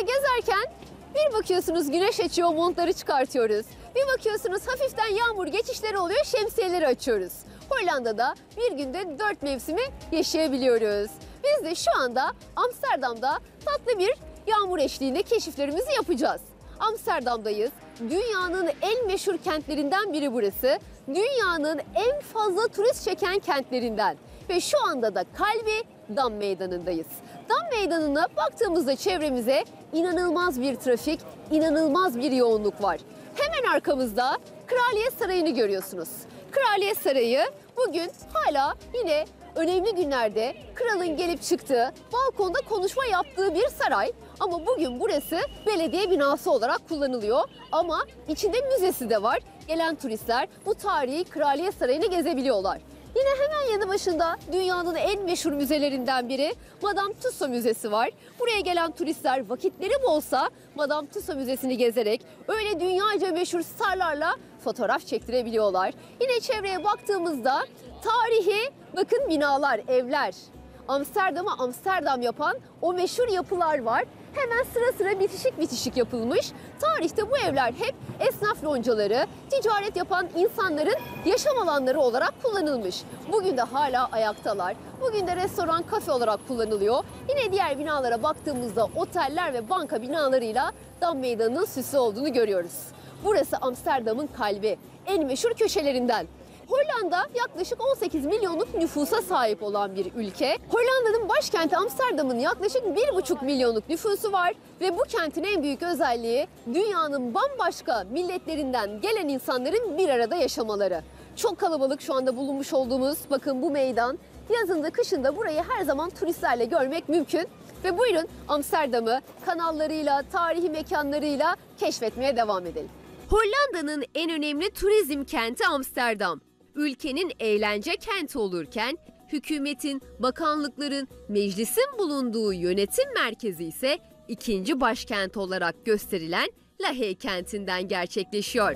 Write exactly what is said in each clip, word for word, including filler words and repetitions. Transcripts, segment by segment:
gezerken bir bakıyorsunuz güneş açıyor, montları çıkartıyoruz. Bir bakıyorsunuz hafiften yağmur geçişleri oluyor, şemsiyeleri açıyoruz. Hollanda'da bir günde dört mevsimi yaşayabiliyoruz. Biz de şu anda Amsterdam'da tatlı bir yağmur eşliğinde keşiflerimizi yapacağız. Amsterdam'dayız. Dünyanın en meşhur kentlerinden biri burası. Dünyanın en fazla turist çeken kentlerinden. Ve şu anda da kalbi Dam Meydanı'ndayız. Dam Meydanı'na baktığımızda çevremize inanılmaz bir trafik, inanılmaz bir yoğunluk var. Hemen arkamızda Kraliyet Sarayı'nı görüyorsunuz. Kraliyet Sarayı bugün hala yine önemli günlerde kralın gelip çıktığı, balkonda konuşma yaptığı bir saray. Ama bugün burası belediye binası olarak kullanılıyor. Ama içinde müzesi de var. Gelen turistler bu tarihi Kraliyet Sarayı'nı gezebiliyorlar. Yine hemen yanı başında dünyanın en meşhur müzelerinden biri Madame Tussauds Müzesi var. Buraya gelen turistler vakitleri bolsa Madame Tussauds Müzesi'ni gezerek öyle dünyaca meşhur starlarla fotoğraf çektirebiliyorlar. Yine çevreye baktığımızda tarihi bakın binalar, evler. Amsterdam'ı Amsterdam yapan o meşhur yapılar var. Hemen sıra sıra bitişik bitişik yapılmış. Tarihte bu evler hep esnaf loncaları, ticaret yapan insanların yaşam alanları olarak kullanılmış. Bugün de hala ayaktalar. Bugün de restoran, kafe olarak kullanılıyor. Yine diğer binalara baktığımızda oteller ve banka binalarıyla Dam Meydanı'nın süslü olduğunu görüyoruz. Burası Amsterdam'ın kalbi, en meşhur köşelerinden. Hollanda yaklaşık on sekiz milyonluk nüfusa sahip olan bir ülke. Hollanda'nın başkenti Amsterdam'ın yaklaşık bir buçuk milyonluk nüfusu var ve bu kentin en büyük özelliği dünyanın bambaşka milletlerinden gelen insanların bir arada yaşamaları. Çok kalabalık şu anda bulunmuş olduğumuz bakın bu meydan. Yazında kışında burayı her zaman turistlerle görmek mümkün. Ve buyurun Amsterdam'ı kanallarıyla, tarihi mekanlarıyla keşfetmeye devam edelim. Hollanda'nın en önemli turizm kenti Amsterdam. Ülkenin eğlence kenti olurken hükümetin, bakanlıkların, meclisin bulunduğu yönetim merkezi ise ikinci başkent olarak gösterilen Lahey kentinden gerçekleşiyor.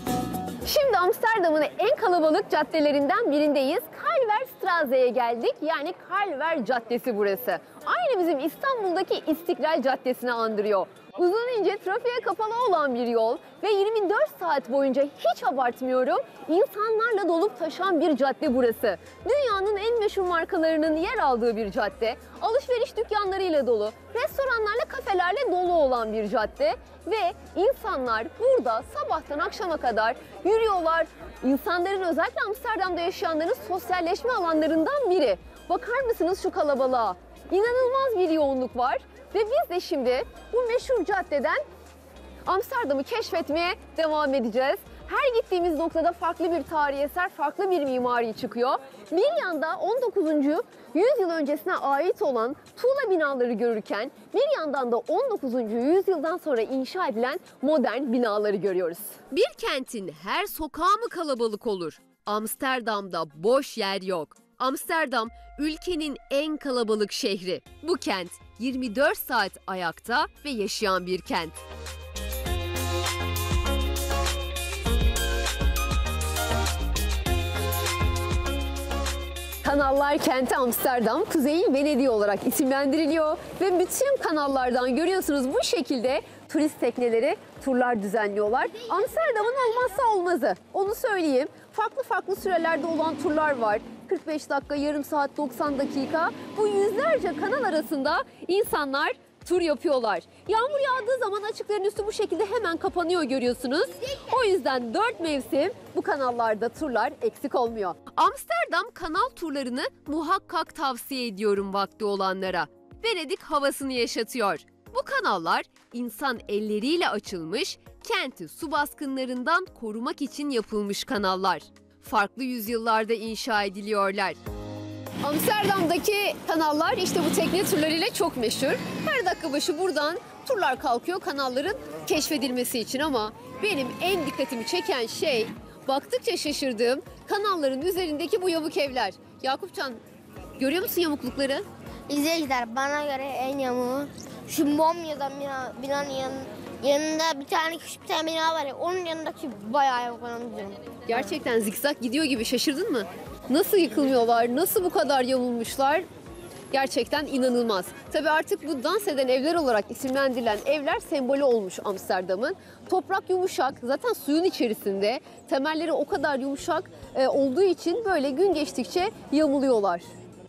Şimdi Amsterdam'ın en kalabalık caddelerinden birindeyiz. Kalverstraat'e geldik. Yani Kalver Caddesi burası. Aynı bizim İstanbul'daki İstiklal Caddesi'ni andırıyor. Uzun ince trafiğe kapalı olan bir yol ve yirmi dört saat boyunca hiç abartmıyorum insanlarla dolup taşan bir cadde burası. Dünyanın en meşhur markalarının yer aldığı bir cadde, alışveriş dükkanlarıyla dolu, restoranlarla, kafelerle dolu olan bir cadde ve insanlar burada sabahtan akşama kadar yürüyorlar. İnsanların, özellikle Amsterdam'da yaşayanların sosyalleşme alanlarından biri. Bakar mısınız şu kalabalığa? İnanılmaz bir yoğunluk var. Ve biz de şimdi bu meşhur caddeden Amsterdam'ı keşfetmeye devam edeceğiz. Her gittiğimiz noktada farklı bir tarihi eser, farklı bir mimari çıkıyor. Bir yanda on dokuzuncu yüzyıl öncesine ait olan tuğla binaları görürken bir yandan da on dokuzuncu yüzyıldan sonra inşa edilen modern binaları görüyoruz. Bir kentin her sokağı mı kalabalık olur? Amsterdam'da boş yer yok. Amsterdam ülkenin en kalabalık şehri. Bu kent yirmi dört saat ayakta ve yaşayan bir kent. Kanallar kenti Amsterdam, Kuzey Venedik olarak isimlendiriliyor ve bütün kanallardan görüyorsunuz bu şekilde turist tekneleri turlar düzenliyorlar. Amsterdam'ın olmazsa olmazı, onu söyleyeyim. Farklı farklı sürelerde olan turlar var. kırk beş dakika, yarım saat, doksan dakika. Bu yüzlerce kanal arasında insanlar tur yapıyorlar. Yağmur yağdığı zaman açıkların üstü bu şekilde hemen kapanıyor görüyorsunuz. O yüzden dört mevsim bu kanallarda turlar eksik olmuyor. Amsterdam kanal turlarını muhakkak tavsiye ediyorum vakti olanlara. Venedik havasını yaşatıyor. Bu kanallar insan elleriyle açılmış, kenti su baskınlarından korumak için yapılmış kanallar. Farklı yüzyıllarda inşa ediliyorlar. Amsterdam'daki kanallar işte bu tekne turlarıyla çok meşhur. Her dakika başı buradan turlar kalkıyor kanalların keşfedilmesi için ama benim en dikkatimi çeken şey, baktıkça şaşırdığım kanalların üzerindeki bu yamuk evler. Yakupcan, görüyor musun yamuklukları? İzleyiciler, bana göre en yamuğu şu Momya'da bina, binanın yan, yanında bir tane küçük bir tane bina var ya, onun yanındaki bayağı yamuk, onu diyorum. Gerçekten zikzak gidiyor gibi, şaşırdın mı? Nasıl yıkılmıyorlar, nasıl bu kadar yamulmuşlar? gerçekten inanılmaz. Tabii artık bu dans eden evler olarak isimlendirilen evler sembolü olmuş Amsterdam'ın. Toprak yumuşak, zaten suyun içerisinde. Temelleri o kadar yumuşak e, olduğu için böyle gün geçtikçe yamuluyorlar.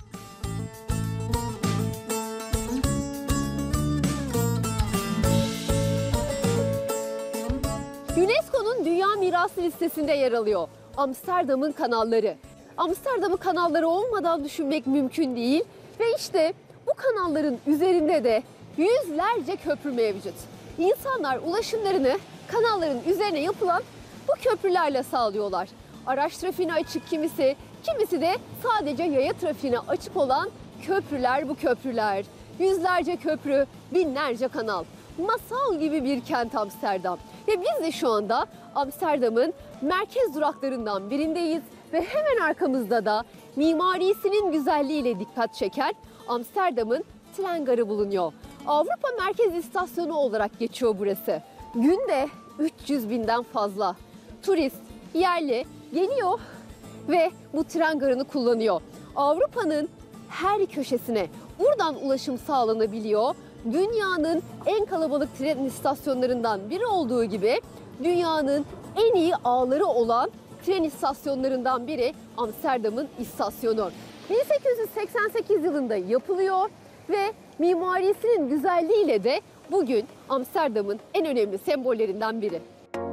UNESCO'nun Dünya Mirası listesinde yer alıyor Amsterdam'ın kanalları. Amsterdam'ın kanalları olmadan düşünmek mümkün değil ve işte bu kanalların üzerinde de yüzlerce köprü mevcut. İnsanlar ulaşımlarını kanalların üzerine yapılan bu köprülerle sağlıyorlar. Araç trafiğine açık kimisi, kimisi de sadece yaya trafiğine açık olan köprüler bu köprüler. Yüzlerce köprü, binlerce kanal. Masal gibi bir kent Amsterdam. Ve biz de şu anda Amsterdam'ın merkez duraklarından birindeyiz. Ve hemen arkamızda da mimarisinin güzelliğiyle dikkat çeken Amsterdam'ın tren garı bulunuyor. Avrupa Merkez İstasyonu olarak geçiyor burası. Günde üç yüz binden fazla turist, yerli geliyor ve bu tren garını kullanıyor. Avrupa'nın her köşesine buradan ulaşım sağlanabiliyor. Dünyanın en kalabalık tren istasyonlarından biri olduğu gibi dünyanın en iyi ağları olan tren istasyonlarından biri Amsterdam'ın istasyonu. bin sekiz yüz seksen sekiz yılında yapılıyor ve mimarisinin güzelliğiyle de bugün Amsterdam'ın en önemli sembollerinden biri.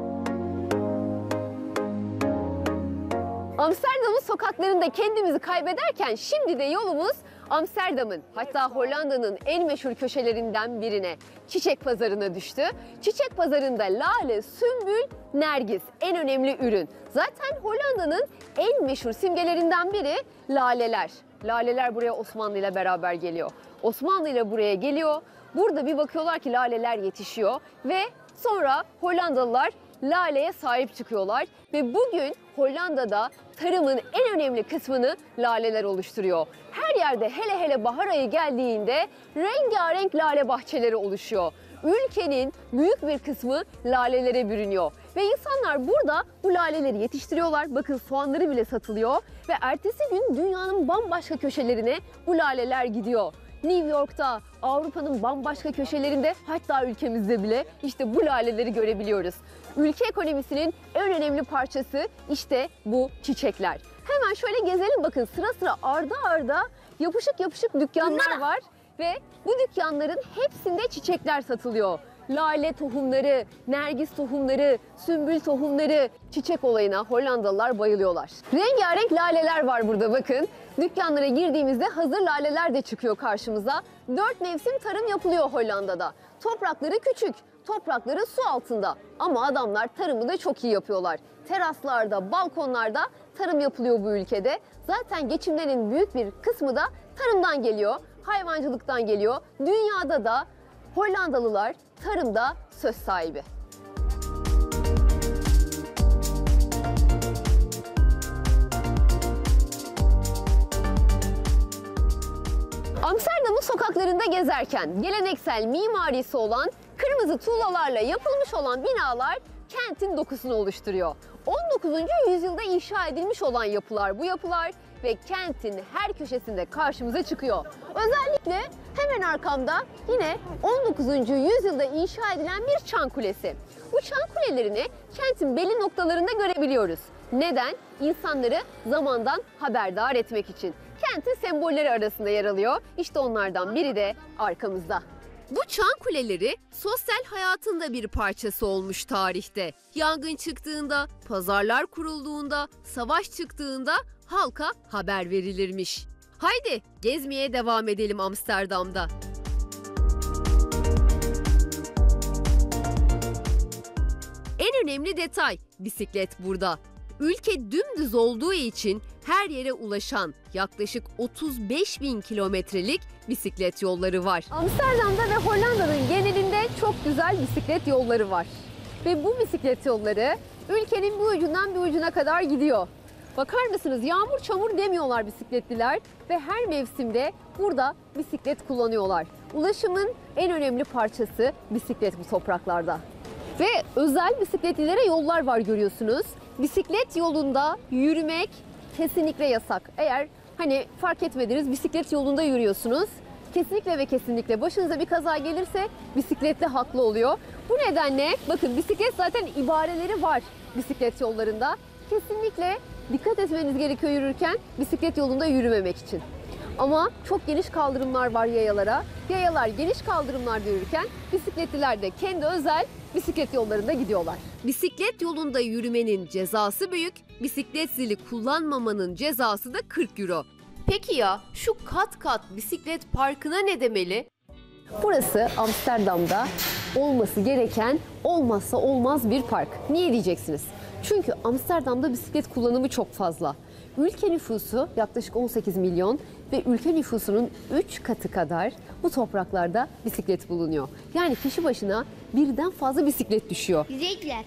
Amsterdam'ın sokaklarında kendimizi kaybederken şimdi de yolumuz Amsterdam'ın, hatta Hollanda'nın en meşhur köşelerinden birine, Çiçek Pazarı'na düştü. Çiçek Pazarı'nda lale, sümbül, nergis en önemli ürün. Zaten Hollanda'nın en meşhur simgelerinden biri laleler. Laleler buraya Osmanlı ile beraber geliyor. Osmanlı ile buraya geliyor. Burada bir bakıyorlar ki laleler yetişiyor ve sonra Hollandalılar laleye sahip çıkıyorlar ve bugün Hollanda'da tarımın en önemli kısmını laleler oluşturuyor. Her yerde hele hele bahar ayı geldiğinde rengarenk lale bahçeleri oluşuyor. Ülkenin büyük bir kısmı lalelere bürünüyor ve insanlar burada bu laleleri yetiştiriyorlar. Bakın soğanları bile satılıyor ve ertesi gün dünyanın bambaşka köşelerine bu laleler gidiyor. New York'ta, Avrupa'nın bambaşka köşelerinde, hatta ülkemizde bile işte bu laleleri görebiliyoruz. Ülke ekonomisinin en önemli parçası işte bu çiçekler. Hemen şöyle gezelim, bakın sıra sıra arda arda yapışık yapışık dükkanlar var ve bu dükkanların hepsinde çiçekler satılıyor. Lale tohumları, nergis tohumları, sümbül tohumları, çiçek olayına Hollandalılar bayılıyorlar. Rengarenk laleler var burada bakın. Dükkanlara girdiğimizde hazır laleler de çıkıyor karşımıza. Dört mevsim tarım yapılıyor Hollanda'da. Toprakları küçük, toprakları su altında. Ama adamlar tarımı da çok iyi yapıyorlar. Teraslarda, balkonlarda tarım yapılıyor bu ülkede. Zaten geçimlerin büyük bir kısmı da tarımdan geliyor, hayvancılıktan geliyor. Dünyada da Hollandalılar tarımda söz sahibi. Amsterdam'ın sokaklarında gezerken geleneksel mimarisi olan kırmızı tuğlalarla yapılmış olan binalar kentin dokusunu oluşturuyor. on dokuzuncu yüzyılda inşa edilmiş olan yapılar bu yapılar ve kentin her köşesinde karşımıza çıkıyor. Özellikle hemen arkamda yine on dokuzuncu yüzyılda inşa edilen bir çan kulesi. Bu çan kulelerini kentin belli noktalarında görebiliyoruz. Neden? İnsanları zamandan haberdar etmek için. Kentin sembolleri arasında yer alıyor. İşte onlardan biri de arkamızda. Bu çan kuleleri sosyal hayatın da bir parçası olmuş tarihte. Yangın çıktığında, pazarlar kurulduğunda, savaş çıktığında halka haber verilirmiş. Haydi gezmeye devam edelim Amsterdam'da. En önemli detay bisiklet burada. Ülke dümdüz olduğu için her yere ulaşan yaklaşık otuz beş bin kilometrelik bisiklet yolları var. Amsterdam'da ve Hollanda'nın genelinde çok güzel bisiklet yolları var. Ve bu bisiklet yolları ülkenin bir ucundan bir ucuna kadar gidiyor. Bakar mısınız, yağmur çamur demiyorlar bisikletliler ve her mevsimde burada bisiklet kullanıyorlar. Ulaşımın en önemli parçası bisiklet bu topraklarda. Ve özel bisikletlilere yollar var görüyorsunuz. Bisiklet yolunda yürümek kesinlikle yasak. Eğer Hani fark etmediniz, bisiklet yolunda yürüyorsunuz. Kesinlikle ve kesinlikle başınıza bir kaza gelirse bisikletli haklı oluyor. Bu nedenle bakın bisiklet zaten ibareleri var bisiklet yollarında. Kesinlikle dikkat etmeniz gerekiyor yürürken bisiklet yolunda yürümemek için. Ama çok geniş kaldırımlar var yayalara. Yayalar geniş kaldırımlarda yürürken bisikletliler de kendi özel bisiklet yollarında gidiyorlar. Bisiklet yolunda yürümenin cezası büyük, bisiklet zili kullanmamanın cezası da kırk euro. Peki ya şu kat kat bisiklet parkına ne demeli? Burası Amsterdam'da olması gereken, olmazsa olmaz bir park. Niye diyeceksiniz? Çünkü Amsterdam'da bisiklet kullanımı çok fazla. Ülke nüfusu yaklaşık on sekiz milyon ve ülke nüfusunun üç katı kadar bu topraklarda bisiklet bulunuyor. Yani kişi başına birden fazla bisiklet düşüyor. Güzel.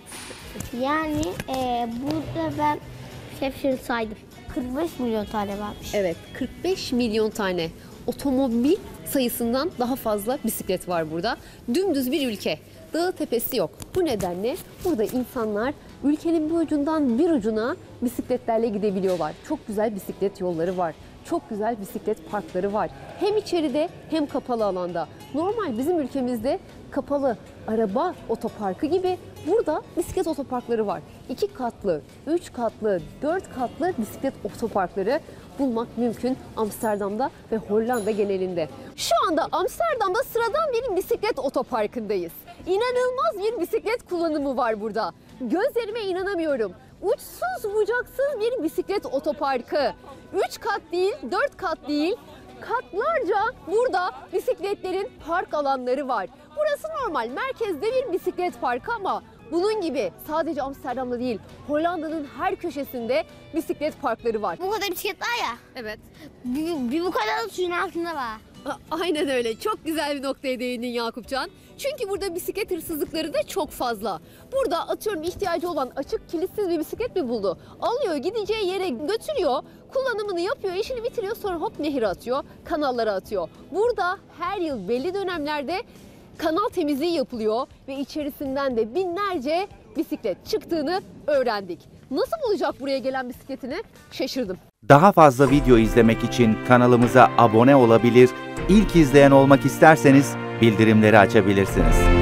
Yani e, burada ben hepsini saydım. kırk beş milyon tane varmış. Evet, kırk beş milyon tane otomobil sayısından daha fazla bisiklet var burada. Dümdüz bir ülke. Dağı tepesi yok. Bu nedenle burada insanlar ülkenin bir ucundan bir ucuna bisikletlerle gidebiliyorlar. Çok güzel bisiklet yolları var. Çok güzel bisiklet parkları var. Hem içeride hem kapalı alanda. Normal bizim ülkemizde kapalı araba otoparkı gibi burada bisiklet otoparkları var. İki katlı, üç katlı, dört katlı bisiklet otoparkları bulmak mümkün Amsterdam'da ve Hollanda genelinde. Şu anda Amsterdam'da sıradan bir bisiklet otoparkındayız. İnanılmaz bir bisiklet kullanımı var burada. Gözlerime inanamıyorum. Uçsuz bucaksız bir bisiklet otoparkı. Üç kat değil, dört kat değil, katlarca burada bisikletlerin park alanları var. Burası normal merkezde bir bisiklet parkı ama bunun gibi sadece Amsterdam'da değil, Hollanda'nın her köşesinde bisiklet parkları var. Bu kadar bisiklet var ya. Evet. Bir, bir bu kadar da suyun altında var. A- Aynen öyle. Çok güzel bir noktaya değindin Yakupcan. Çünkü burada bisiklet hırsızlıkları da çok fazla. Burada atıyorum ihtiyacı olan açık kilitsiz bir bisiklet mi buldu? Alıyor, gideceği yere götürüyor, kullanımını yapıyor, işini bitiriyor, sonra hop nehire atıyor, kanallara atıyor. Burada her yıl belli dönemlerde kanal temizliği yapılıyor ve içerisinden de binlerce bisiklet çıktığını öğrendik. Nasıl bulacak buraya gelen bisikletini? Şaşırdım. Daha fazla video izlemek için kanalımıza abone olabilir, ilk izleyen olmak isterseniz bildirimleri açabilirsiniz.